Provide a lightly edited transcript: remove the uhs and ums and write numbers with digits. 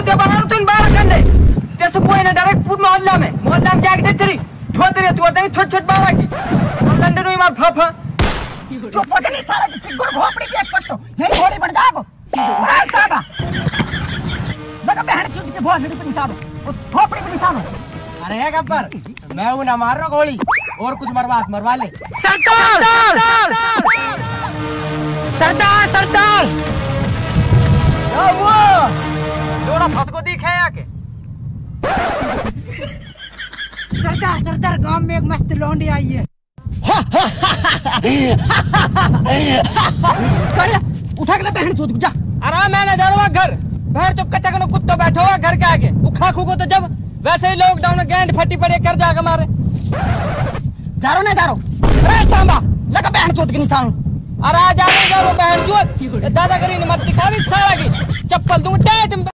Video बना रहा तू बाहर कर ले जैसे कोई ना डायरेक्ट पूरे मोहल्ला में जाके दे तेरी ठोते रे तू और देंगे छोट बाबा की लंडन में मार फाफा चुप हो नहीं साला की गुड़ भोपड़ी के पट्टो नहीं घोड़ी बन जागो अरे साहब लगा बहन चुट के भोसड़ी पे निशानो उस भोपड़ी पे निशानो। अरे गब्बर मैं हूं ना मार रहा गोली और कुछ मरवा ले। सरदार क्या हुआ लोड़ा फंस को दिखे आके सरदार गांव में एक मस्त लौंडी आई है। उठा के बहन चोद जा। आराम है ना जानो घर बाहर तो कच्चा कनो कुत्ता बैठा हुआ घर के आगे वो खा खू को तो जब वैसे ही लॉकडाउन में गेंद फटी पड़े कर जाके मारे जारो अरे सांबा लगा बहन चोद के निशान। अरे जा रहे बहन चोद दादागिरी ने मत दिखावी सारा की चप्पल दूं